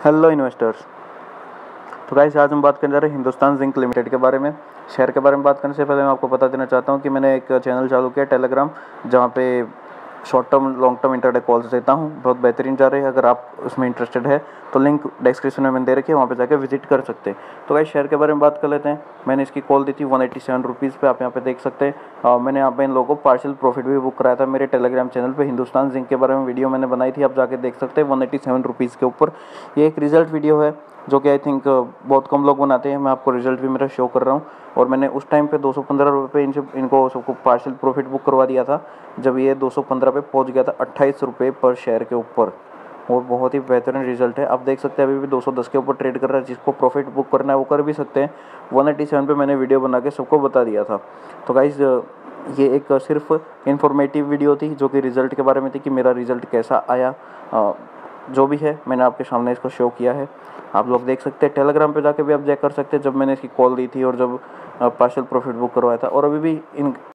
Hello investors. तो guys आज हम बात करने जा रहे हैं हिंदुस्तान जिंक लिमिटेड के बारे में। शेयर के बारे में बात करने से पहले मैं आपको बता देना चाहता हूं कि मैंने एक चैनल चालू किया टेलीग्राम, जहां पे short term long term intraday calls देता हूं। बहुत बेहतरीन जा रही है। अगर आप उसमें इंटरेस्टेड है तो लिंक डिस्क्रिप्शन में मैंने दे रखी है, वहाँ पे जाकर विजिट कर सकते हैं। तो गाइस शेयर के बारे में बात कर लेते हैं। मैंने इसकी कॉल दी थी 187 रुपीज़ पे, आप यहाँ पे देख सकते हैं। मैंने यहाँ पे इन लोगों को पार्शियल प्रॉफिट भी बुक कराया था मेरे टेलीग्राम चैनल पे। हिंदुस्तान जिंक के बारे में वीडियो मैंने बनाई थी, आप जाके देख सकते हैं 187 रुपीज़ के ऊपर। ये एक रिजल्ट वीडियो है जो कि आई थिंक बहुत कम लोग बनाते हैं। मैं आपको रिजल्ट भी मेरा शो कर रहा हूँ। और मैंने उस टाइम पे 215 रुपये इनको सबको पार्शियल प्रॉफिट बुक करवा दिया था, जब ये 215 पे पहुँच गया था 28 रुपये पर शेयर के ऊपर। और बहुत ही बेहतरीन रिजल्ट है। आप देख सकते हैं अभी भी 210 के ऊपर ट्रेड कर रहा है। जिसको प्रॉफिट बुक करना है वो कर भी सकते हैं। 187 पे मैंने वीडियो बना के सबको बता दिया था। तो गाइज़ ये एक सिर्फ इन्फॉर्मेटिव वीडियो थी जो कि रिज़ल्ट के बारे में थी कि मेरा रिज़ल्ट कैसा आया। जो भी है मैंने आपके सामने इसको शो किया है, आप लोग देख सकते हैं। टेलीग्राम पे जाके भी आप चेक कर सकते हैं जब मैंने इसकी कॉल दी थी और जब पार्शियल प्रॉफिट बुक करवाया था। और अभी भी इन